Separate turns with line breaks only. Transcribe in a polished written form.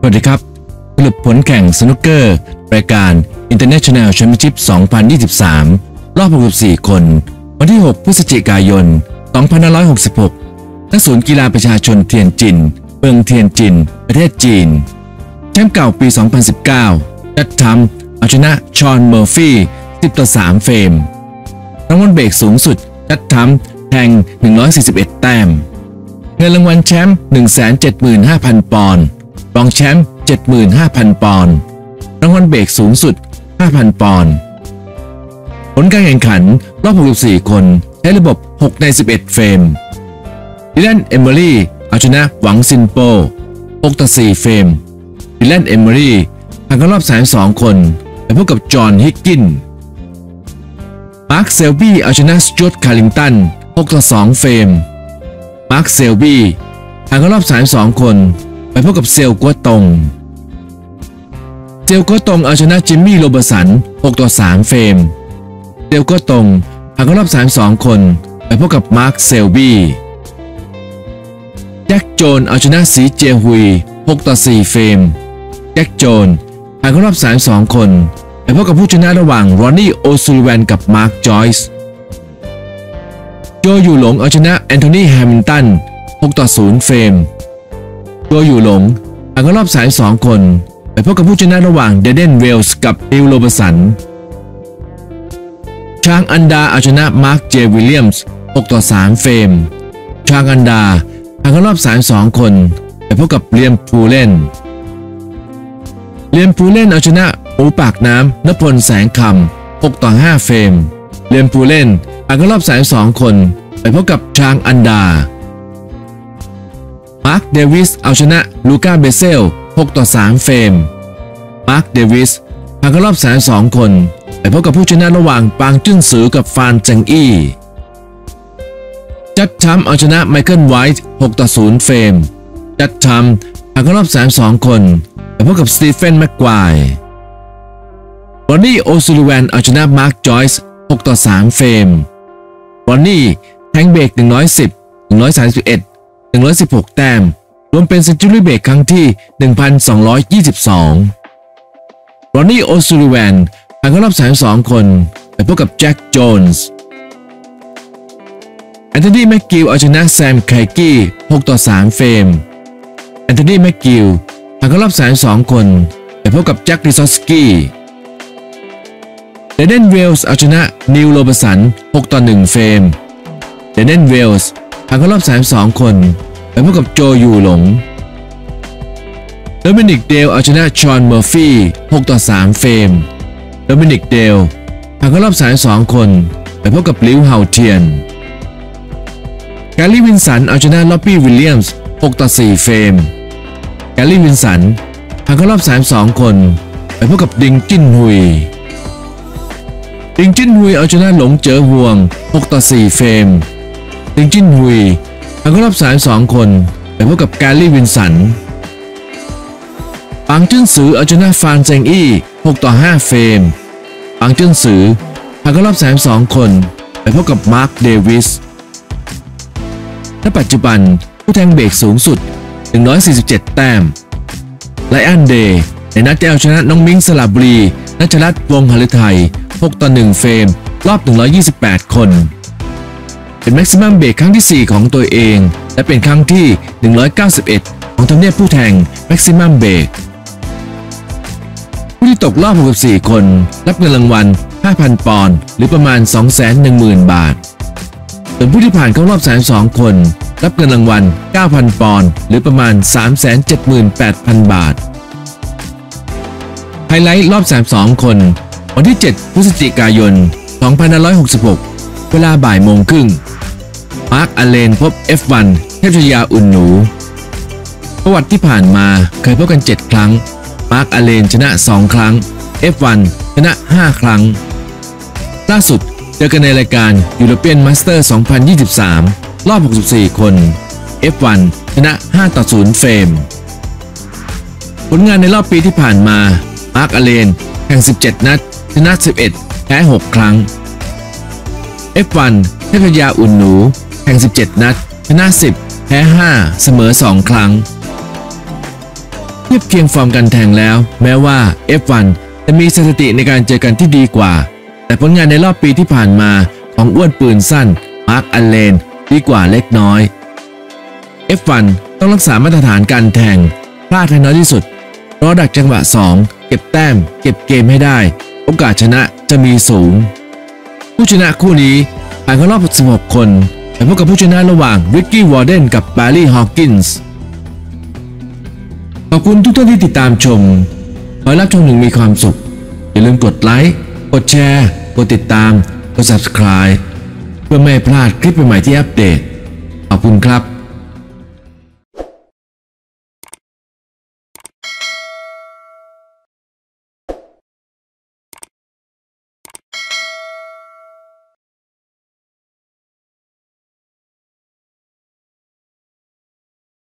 วัสดีครับสรุปผลแข่งสนุกเกอร์รายการ International Championship 2023 รอบ 64 คน วันที่ 6 พฤศจิกายน 2566 ณ ศูนย์กีฬาประชาชนเทียนจินเมืองเทียนจิน ประเทศจีน แชมป์เก่าปี 2019 จัดทำเอาชนะชอนเมอร์ฟี่ 10-3 เฟรมรางวัลเบรกสูงสุดจัดทำแทง 141 แต้มเงินรางวัลแชมป์ 175,000 ปอนด์รองแชมป์ 75,000 ปอนด์รางวัลเบรกสูงสุด 5,000 ปอนด์ผลการแข่งขันรอบ 64 คนใช้ระบบ 6 ใน 11 เฟรมดิแลน เอมิลี่เอาชนะหวังซินโป 6-4 เฟรมดิแลน เอมิลี่ผ่านเข้ารอบ 32 คนไปพบกับจอห์น ฮิกกินมาร์ค เซลบี้เอาชนะสจ๊วต คาร์ลิงตัน 6-2 เฟรมมาร์ค เซลบี้ผ่านเข้ารอบ 32 คนไปพบกับเซลกัวตงเอาชนะจิมมี่ โรเบอร์สัน 6-3 เฟรมเซลกัวตงผ่านเข้ารอบ 32 คนไปพบกับมาร์ค เซลบี้แจ็ค โจนเอาชนะสีเจฮุย 6-4 เฟรมแจ็ค โจนผ่านเข้ารอบ 32 คนไปพบกับผู้ชนะระหว่างรอนนี่ โอซูลิแวนกับมาร์ค จอยส์โจอยู่หลงเอาชนะแอนโทนี แฮมิลตัน 6-0 เฟรมโจอยู่หลงผ่านเข้ารอบ 32 คนไปพบกับผู้ชนะระหว่างเดเดน เวลส์กับนิว โรเบอร์สันชางอันดาเอาชนะมาร์ค เจ วิลเลียมส์ 6-3 เฟรมชางอันดาผ่านเข้ารอบ 32 คนไปพบกับเลียม พูเลนเอาชนะหมูปากน้ำ นพล แสงคำ 6-5 เฟรมเลียม พูเลนผ่านเข้ารอบ 32 คนไปพบกับชางอันดามาร์ค เดวิสเอาชนะลูก้า เบเซล 6-3 เฟรมมาร์ค เดวิสผ่านเข้ารอบ 32 คนไปพบกับผู้ชนะระหว่างปางจุ้นซือกับฟานเจิงอี้จัดทัมเอาชนะไมเคิล ไวท์ 6-0 เฟรมจัดทัมผ่านเข้ารอบ 32 คนไปพบกับสตีเฟน แม็กควายรอนนี่ โอซูลิแวนเอาชนะมาร์ค จอยส์ 6-3 เฟรมรอนนี่แทงเบรก 110 131 116 แต้มรวมเป็นเซนจูรี่เบรกครั้งที่ 1,222 รอนนี่ โอซูลิแวนผ่านเข้ารอบ 32 คนไปพบกับแจ็ค โจนส์แอนโทนี แม็กกิลเอาชนะแซม ไคกี้ 6-3 เฟรมแอนโทนี แม็กกิลผ่านเข้ารอบ 32 คนไปพบกับแจ็ค ริซอสกี้เดเดน เวลส์เอาชนะนิว โรเบอร์สัน 6-1 เฟรมเดเดน เวลส์ผ่านเข้ารอบ 32 คนไปพบกับโจอยู่หลงโดมินิก เดลเอาชนะชอน เมอร์ฟี่ 6-3 เฟรมโดมินิก เดลผ่านเข้ารอบ 32 คนไปพบกับลิว เฮาเทียนแกลลี่ วินสันเอาชนะล็อบบี้ วิลเลียมส์ 6-4 เฟรมแกลลี่ วินสันผ่านเข้ารอบ 32 คนไปพบกับดิง จิ้นฮุยเอาชนะหลงเจ๋อห่วง 6-4 เฟรมดิง จิ้นฮุยผ่านเข้ารอบ 32 คนไปพบกับแกลลี่ วินสันปางจิ้นซือเอาชนะฟานเจิงอี้ 6-5 เฟรมปางจิ้นซือผ่านเข้ารอบ 32 คนไปพบกับมาร์ค เดวิสณปัจจุบันผู้แทงเบรกสูงสุด 147 แต้มไลอ้อน เดย์ในนัดที่เอาชนะน้องมิ้ง สระบุรี ณชรัตน์ วงศ์หฤทัย 6-1 เฟรมรอบ 128 คนเป็นแม็กซิมัมเบรกครั้งที่ 4 ของตัวเองและเป็นครั้งที่ 191 ของทำเนียบผู้แทงแม็กซิมัมเบรกผู้ที่ตกรอบ 64 คนรับเงินรางวัล 5,000 ปอนด์หรือประมาณ 210,000 บาทส่วนผู้ที่ผ่านเข้ารอบ 32 คนรับเงินรางวัล 9,000 ปอนด์หรือประมาณ 378,000 บาทไฮไลท์รอบ 32 คนวันที่ 7 พฤศจิกายน 2566 เวลาบ่ายโมงครึ่งมาร์ค อเลนพบ F1 เทพชยา อุ่นหนูประวัติที่ผ่านมาเคยพบกัน 7 ครั้งมาร์ค อเลนชนะ 2 ครั้ง F1 ชนะ 5 ครั้งล่าสุดเจอกันในรายการยูโรเปียนมาสเตอร์ 2023 รอบ 64 คน F1 ชนะ 5-0 เฟรมผลงานในรอบปีที่ผ่านมามาร์ค อเลนแข่ง 17 นัดชนะ 11 แพ้ 6 ครั้ง F1 เทพชยา อุ่นหนูแข่ง 17 นัดชนะ 10 แพ้ 5 เสมอ 2 ครั้งเทียบเคียงฟอร์มการแทงแล้วแม้ว่า F1 จะมีสถิติในการเจอกันที่ดีกว่าแต่ผลงานในรอบปีที่ผ่านมาของอ้วนปืนสั้นมาร์คอัลเลนดีกว่าเล็กน้อย F1 ต้องรักษามาตรฐานการแทงพลาดให้น้อยที่สุดรอดักจังหวะ2เก็บแต้มเก็บเกมให้ได้โอกาสชนะจะมีสูงผู้ชนะคู่นี้ผ่านเข้ารอบ16คนไปพบกับผู้ชนะระหว่างริกกี้วอร์เดนกับแบร์รี่ฮอว์กินส์ขอบคุณทุกท่านที่ติดตามชมขอให้รับชมอย่างมีความสุขอย่าลืมกดไลค์กดแชร์กดติดตามกด Subscribe เพื่อไม่ให้พลาดคลิปใหม่ๆที่อัปเดตขอบคุณครับ